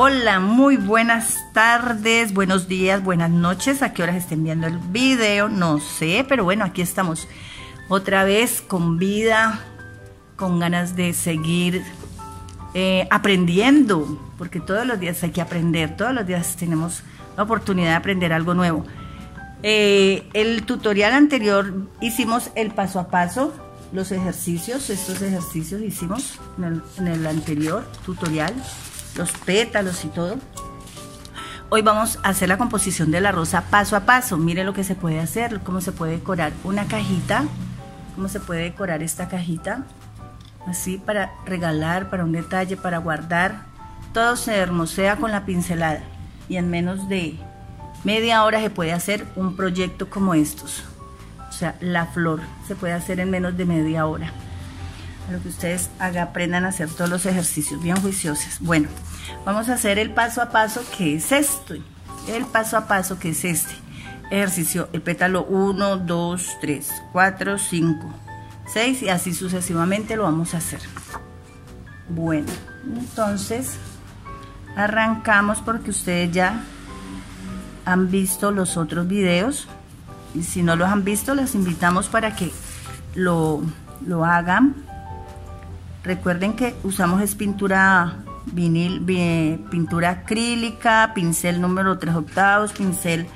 Hola, muy buenas tardes, buenos días, buenas noches. ¿A qué horas estén viendo el video? No sé, pero bueno, aquí estamos otra vez con vida, con ganas de seguir aprendiendo, porque todos los días hay que aprender, todos los días tenemos la oportunidad de aprender algo nuevo. El tutorial anterior hicimos el paso a paso, los ejercicios, estos ejercicios hicimos en el anterior tutorial, los pétalos y todo. Hoy vamos a hacer la composición de la rosa paso a paso. Miren lo que se puede hacer, cómo se puede decorar una cajita, cómo se puede decorar esta cajita, así para regalar, para un detalle, para guardar. Todo se hermosea con la pincelada y en menos de media hora se puede hacer un proyecto como estos. O sea, la flor se puede hacer en menos de media hora. A lo que ustedes aprendan a hacer todos los ejercicios bien juiciosos. Bueno, vamos a hacer el paso a paso, que es esto. El paso a paso, que es este ejercicio. El pétalo 1, 2, 3, 4, 5, 6 y así sucesivamente lo vamos a hacer. Bueno, entonces arrancamos porque ustedes ya han visto los otros videos. Y si no los han visto, les invitamos para que lo hagan. Recuerden que usamos es pintura vinil, pintura acrílica, pincel número 3/8, pincel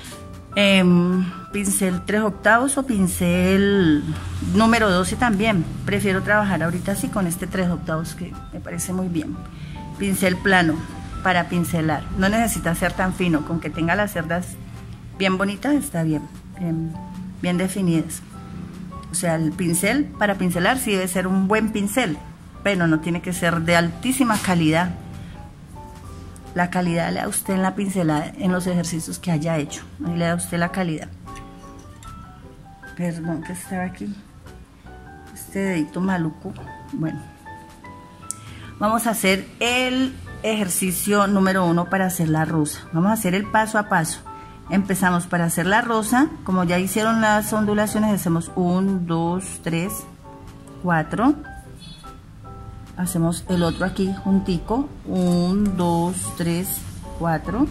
3/8 o pincel número 12 también. Prefiero trabajar ahorita así con este 3/8 que me parece muy bien. Pincel plano para pincelar. No necesita ser tan fino, con que tenga las cerdas bien bonitas está bien, bien definidas. O sea, el pincel para pincelar sí debe ser un buen pincel, pero no tiene que ser de altísima calidad. La calidad le da usted en la pincelada, en los ejercicios que haya hecho. Ahí le da usted la calidad. Perdón que estaba aquí. Este dedito maluco. Bueno. Vamos a hacer el ejercicio número 1 para hacer la rosa. Vamos a hacer el paso a paso. Empezamos para hacer la rosa, como ya hicieron las ondulaciones, hacemos 1, 2, 3, 4. Hacemos el otro aquí juntico, 1, 2, 3, 4.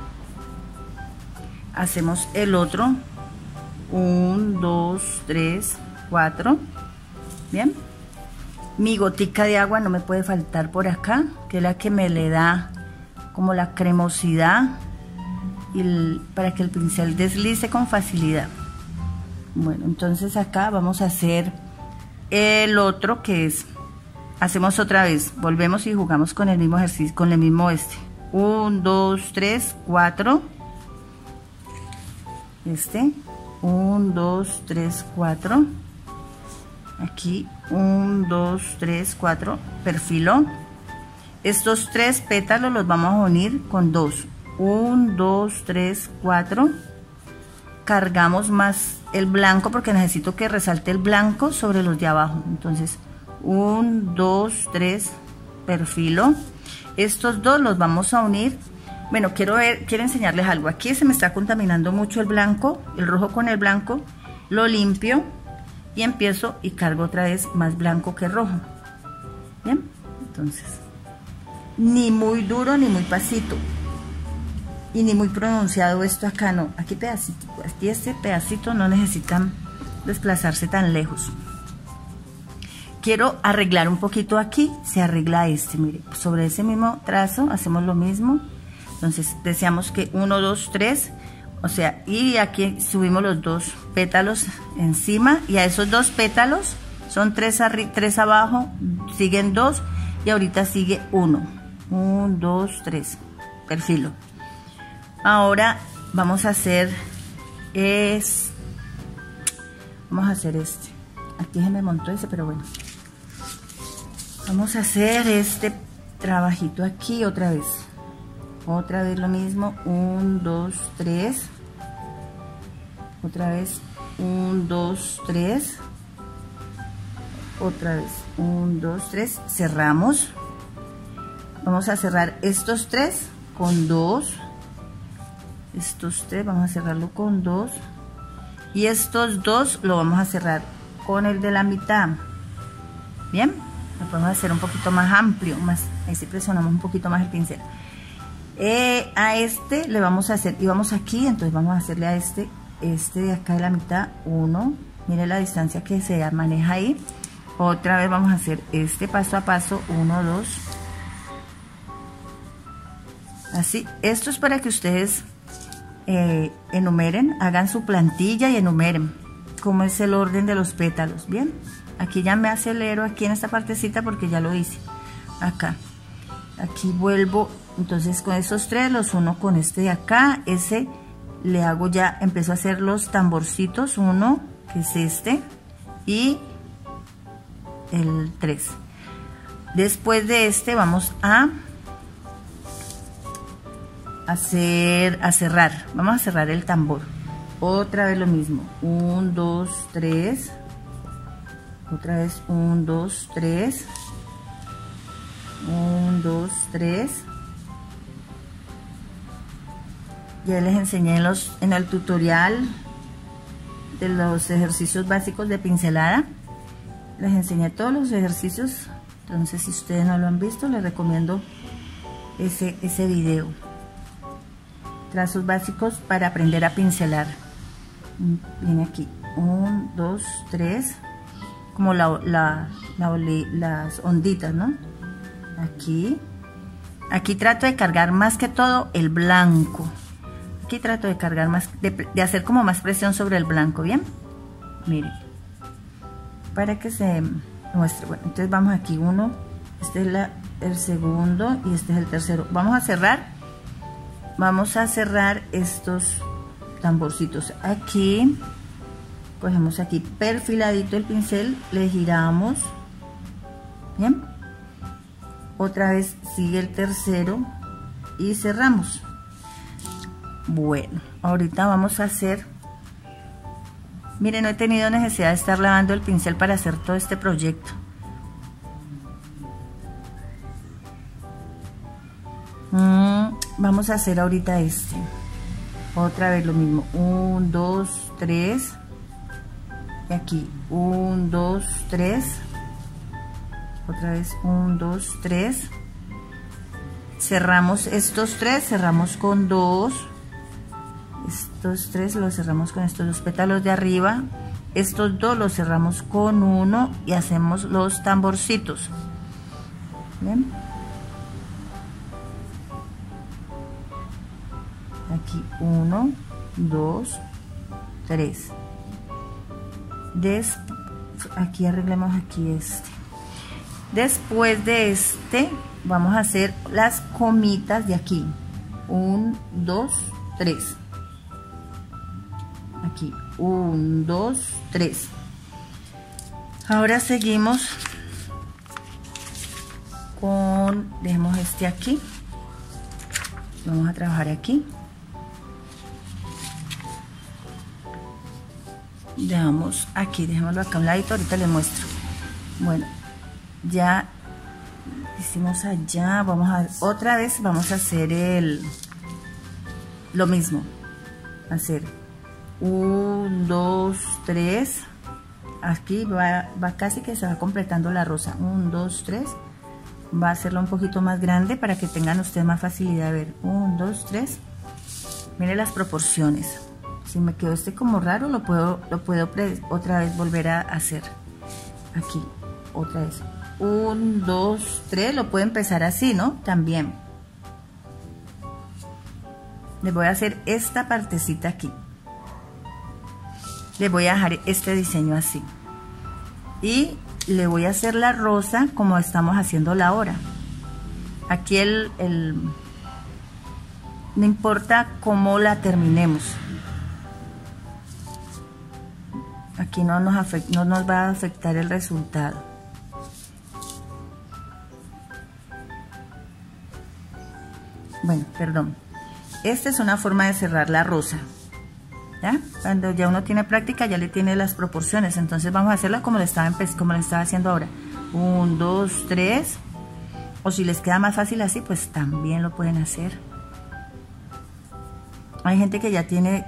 Hacemos el otro, 1, 2, 3, 4. Bien. Mi gotica de agua no me puede faltar por acá, que es la que me le da como la cremosidad y para que el pincel deslice con facilidad. Bueno, entonces acá vamos a hacer el otro, que es, hacemos otra vez, volvemos y jugamos con el mismo ejercicio, con el mismo 1, 2, 3, 4. 1, 2, 3, 4. Aquí 1, 2, 3, 4, perfilo. Estos 3 pétalos los vamos a unir con 2. 1, 2, 3, 4. Cargamos más el blanco porque necesito que resalte el blanco sobre los de abajo. Entonces 1, 2, 3, perfilo. Estos dos los vamos a unir. Bueno, quiero enseñarles algo. Aquí se me está contaminando mucho el blanco, el rojo con el blanco. Lo limpio y empiezo y cargo otra vez más blanco que rojo. Bien, entonces ni muy duro ni muy pasito y ni muy pronunciado esto acá, no, aquí pedacito, aquí este pedacito no necesitan desplazarse tan lejos. Quiero arreglar un poquito aquí, se arregla mire, sobre ese mismo trazo hacemos lo mismo. Entonces deseamos que 1, 2, 3, o sea, y aquí subimos los 2 pétalos encima y a esos 2 pétalos son 3 abajo, siguen 2 y ahorita sigue 1, 1, 2, 3, perfilo. Ahora vamos a hacer aquí se me montó ese, pero bueno, vamos a hacer este trabajito aquí otra vez lo mismo, 1, 2, 3, otra vez 1, 2, 3, otra vez 1, 2, 3, cerramos. Vamos a cerrar estos 3 con 2. Estos 3 vamos a cerrarlo con 2 y estos 2 lo vamos a cerrar con el de la mitad. Bien, lo podemos hacer un poquito más amplio, ahí sí presionamos un poquito más el pincel. A este le vamos a hacer, y vamos aquí, entonces vamos a hacerle a este de acá de la mitad, 1, mire la distancia que se maneja ahí. Otra vez vamos a hacer este paso a paso, 1, 2, así. Esto es para que ustedes enumeren, hagan su plantilla y enumeren cómo es el orden de los pétalos. Bien, aquí ya me acelero aquí en esta partecita porque ya lo hice. Acá, aquí vuelvo, entonces con estos tres los uno con este de acá. Ese le hago ya, empiezo a hacer los tamborcitos, uno que es este y el 3. Después de este vamos a cerrar, vamos a cerrar el tambor. Otra vez lo mismo, 1, 2, 3, otra vez 1, 2, 3, 1, 2, 3. Ya les enseñé en el tutorial de los ejercicios básicos de pincelada, les enseñé todos los ejercicios, entonces si ustedes no lo han visto les recomiendo ese video. Trazos básicos para aprender a pincelar. Viene aquí 1, 2, 3, como las onditas, ¿no? Aquí trato de cargar más que todo el blanco. Aquí trato de cargar más, de hacer como más presión sobre el blanco, ¿bien? Miren, para que se muestre. Bueno, entonces vamos aquí, uno, este es el segundo y este es el tercero. Vamos a cerrar estos tamborcitos. Aquí cogemos aquí perfiladito el pincel, le giramos, bien, otra vez sigue el tercero y cerramos. Bueno, ahorita vamos a hacer, miren, no he tenido necesidad de estar lavando el pincel para hacer todo este proyecto. Vamos a hacer ahorita este. Otra vez lo mismo. 1, 2, 3. Y aquí 1, 2, 3. Otra vez 1, 2, 3. Cerramos estos tres, cerramos con 2. Estos tres los cerramos con estos dos pétalos de arriba. Estos dos los cerramos con 1 y hacemos los tamborcitos. Bien. Aquí 1, 2, 3. Aquí arreglamos aquí este. Después de este vamos a hacer las comitas de aquí. 1, 2, 3. Aquí 1, 2, 3. Ahora seguimos con, dejemos este aquí. Vamos a trabajar aquí. Dejamos aquí, dejémoslo acá a un ladito, ahorita les muestro. Bueno, ya hicimos allá, otra vez vamos a hacer lo mismo. Hacer 1, 2, 3. Aquí va casi que se va completando la rosa. 1, 2, 3. Va a hacerlo un poquito más grande para que tengan ustedes más facilidad de ver. 1, 2, 3. Miren las proporciones. Si me quedó como raro, lo puedo otra vez volver a hacer. Aquí, otra vez. 1, 2, 3. Lo puedo empezar así, ¿no? También. Les voy a hacer esta partecita aquí. Le voy a dejar este diseño así. Y le voy a hacer la rosa como estamos haciéndola ahora. Aquí no importa cómo la terminemos. Aquí no nos va a afectar el resultado. Bueno, perdón. Esta es una forma de cerrar la rosa. ¿Ya? Cuando ya uno tiene práctica, ya le tiene las proporciones. Entonces vamos a hacerla como le estaba haciendo ahora. 1, 2, 3. O si les queda más fácil así, pues también lo pueden hacer. Hay gente que ya tiene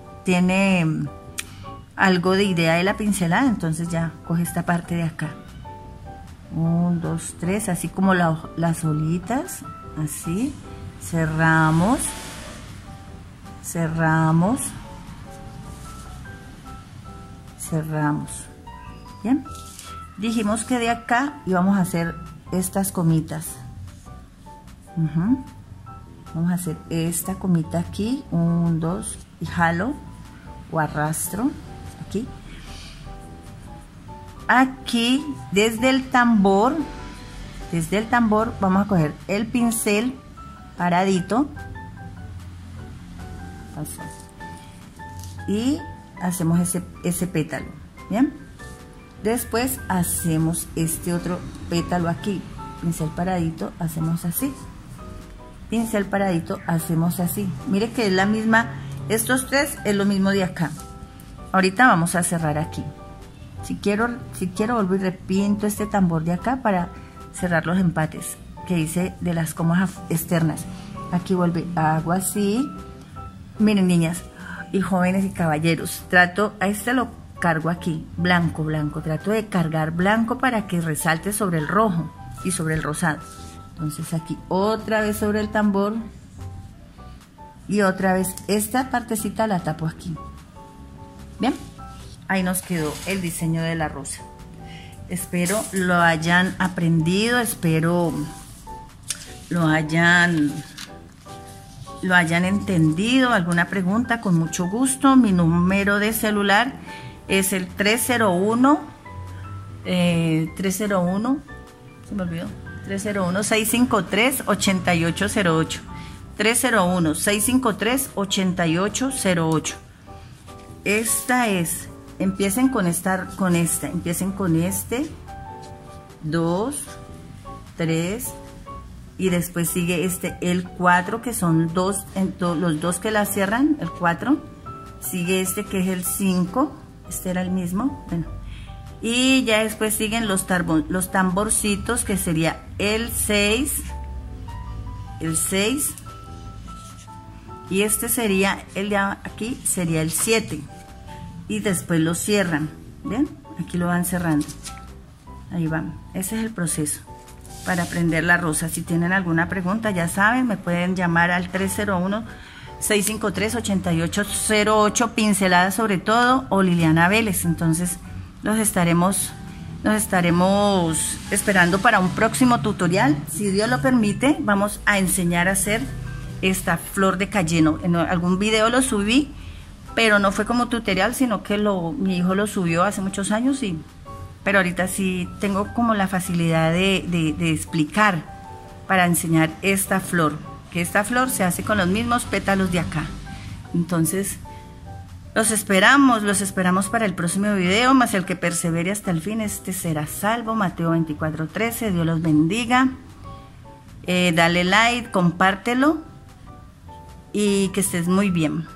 algo de idea de la pincelada, entonces ya coge esta parte de acá. 1, 2, 3, así como las olitas, así. cerramos, cerramos, cerramos. Bien, dijimos que de acá íbamos a hacer estas comitas. Vamos a hacer esta comita aquí, 1, 2, y jalo o arrastro aquí. Aquí desde el tambor vamos a coger el pincel paradito y hacemos ese pétalo. Bien, después hacemos este otro pétalo aquí, pincel paradito, hacemos así, pincel paradito, hacemos así. Mire que es la misma, estos tres es lo mismo de acá. Ahorita vamos a cerrar aquí. Si quiero vuelvo y repinto este tambor de acá para cerrar los empates que hice de las comas externas. Aquí vuelve, hago así. Miren, niñas y jóvenes y caballeros, trato, a este lo cargo aquí, blanco, blanco, trato de cargar blanco para que resalte sobre el rojo y sobre el rosado. Entonces aquí otra vez sobre el tambor y otra vez esta partecita la tapo aquí. Bien, ahí nos quedó el diseño de la rosa. Espero lo hayan aprendido, espero lo hayan entendido. ¿Alguna pregunta? Con mucho gusto. Mi número de celular es el 301 se me olvidó, 301-653-8808. 301-653-8808. Esta es, empiecen con esta, empiecen con este, 2, 3, y después sigue este, el 4, que son dos, los dos que la cierran, el 4, sigue este que es el 5, este era el mismo, bueno, y ya después siguen los tamborcitos, que sería el 6, y este sería el de aquí, sería el 7, y después lo cierran. ¿Ven? Aquí lo van cerrando, ahí van. Ese es el proceso para aprender la rosa. Si tienen alguna pregunta, ya saben, me pueden llamar al 301-653-8808, Pinceladas sobre todo, o Liliana Vélez. Entonces nos estaremos esperando para un próximo tutorial. Si Dios lo permite, vamos a enseñar a hacer esta flor de cayeno. En algún video lo subí, pero no fue como tutorial, sino que mi hijo lo subió hace muchos años, pero ahorita sí tengo como la facilidad de explicar para enseñar esta flor, que esta flor se hace con los mismos pétalos de acá. Entonces los esperamos para el próximo video, más el que persevere hasta el fin, este será salvo. Mateo 24:13. Dios los bendiga. Dale like, compártelo y que estés muy bien.